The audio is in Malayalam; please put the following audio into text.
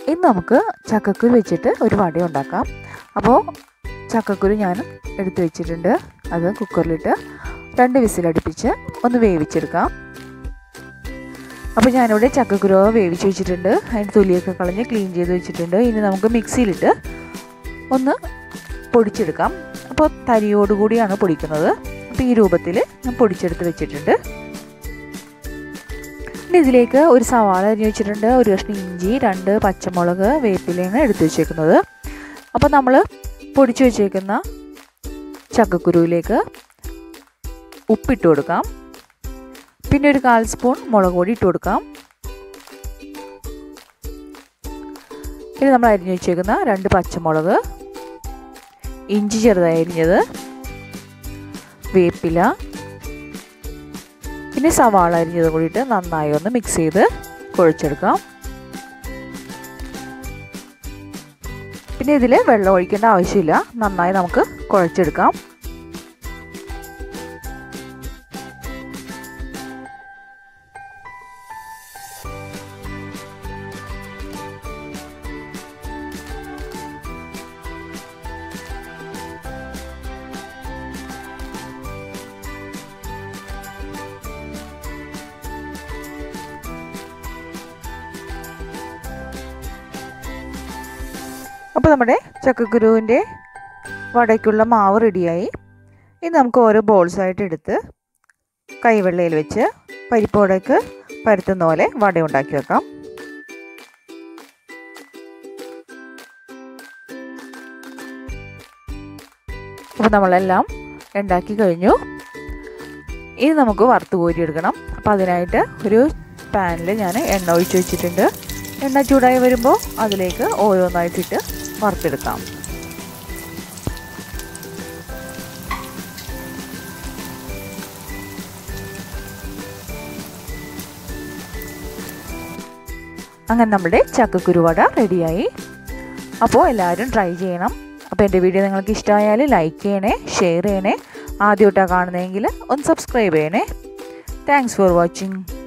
ഇന്ന് നമുക്ക് ചക്കക്കുരു വെച്ചിട്ട് ഒരു വട ഉണ്ടാക്കാം. അപ്പോൾ ചക്കക്കുരു ഞാൻ എടുത്ത് വെച്ചിട്ടുണ്ട്. അത് കുക്കറിലിട്ട് 2 വിസിലടുപ്പിച്ച് ഒന്ന് വേവിച്ചെടുക്കാം. അപ്പോൾ ഞാനിവിടെ ചക്കക്കുരു വേവിച്ച് വെച്ചിട്ടുണ്ട്. അതിൻ്റെ തൊലിയൊക്കെ കളഞ്ഞ് ക്ലീൻ ചെയ്ത് വെച്ചിട്ടുണ്ട്. ഇനി നമുക്ക് മിക്സിയിലിട്ട് ഒന്ന് പൊടിച്ചെടുക്കാം. അപ്പോൾ തരിയോടുകൂടിയാണ് പൊടിക്കുന്നത്. അപ്പോൾ ഈ രൂപത്തിൽ ഞാൻ പൊടിച്ചെടുത്ത് വെച്ചിട്ടുണ്ട്. ഇനി ഇതിലേക്ക് ഒരു സവാള അരിഞ്ഞ് വെച്ചിട്ടുണ്ട്, ഒരു കഷ്ണം ഇഞ്ചി, 2 പച്ചമുളക്, വേപ്പിലയാണ് എടുത്ത് വെച്ചേക്കുന്നത്. അപ്പോൾ നമ്മൾ പൊടിച്ച് വെച്ചേക്കുന്ന ചക്കക്കുരുവിലേക്ക് ഉപ്പിട്ട് കൊടുക്കാം. പിന്നെ ഒരു 1/4 സ്പൂൺ മുളക് പൊടി ഇട്ട് കൊടുക്കാം. ഇനി നമ്മൾ അരിഞ്ഞ് വെച്ചേക്കുന്ന 2 പച്ചമുളക്, ഇഞ്ചി ചെറുതായി അരിഞ്ഞത്, വേപ്പില, പിന്നെ സവാള അരിഞ്ഞത് കൂടിയിട്ട് നന്നായി ഒന്ന് മിക്സ് ചെയ്ത് കുഴച്ചെടുക്കാം. പിന്നെ ഇതിൽ വെള്ളം ഒഴിക്കേണ്ട ആവശ്യമില്ല, നന്നായി നമുക്ക് കുഴച്ചെടുക്കാം. അപ്പോൾ നമ്മുടെ ചക്കക്കുരുവിൻ്റെ വടയ്ക്കുള്ള മാവ് റെഡിയായി. ഇനി നമുക്ക് ഓരോ ബോൾസായിട്ട് എടുത്ത് കൈവെള്ളയിൽ വെച്ച് പരിപ്പ് വടയ്ക്ക് പരത്തുന്ന പോലെ വട ഉണ്ടാക്കി വെക്കാം. അപ്പോൾ നമ്മളെല്ലാം ഉണ്ടാക്കി കഴിഞ്ഞു. ഇനി നമുക്ക് വറുത്ത് കോരിയെടുക്കണം. അപ്പോൾ അതിനായിട്ട് ഒരു പാനിൽ ഞാൻ എണ്ണ ഒഴിച്ച് വെച്ചിട്ടുണ്ട്. എണ്ണ ചൂടായി വരുമ്പോൾ അതിലേക്ക് ഓരോന്നായിട്ടിട്ട് വറുത്തെടുക്കാം. അങ്ങനെ നമ്മുടെ ചക്കക്കുരു വട റെഡിയായി. അപ്പോൾ എല്ലാവരും ട്രൈ ചെയ്യണം. അപ്പോൾ എൻ്റെ വീഡിയോ നിങ്ങൾക്ക് ഇഷ്ടമായാൽ ലൈക്ക് ചെയ്യണേ, ഷെയർ ചെയ്യണേ. ആദ്യമായിട്ടാണ് കാണുന്നതെങ്കിൽ ഒന്ന് സബ്സ്ക്രൈബ് ചെയ്യണേ. Thanks for watching.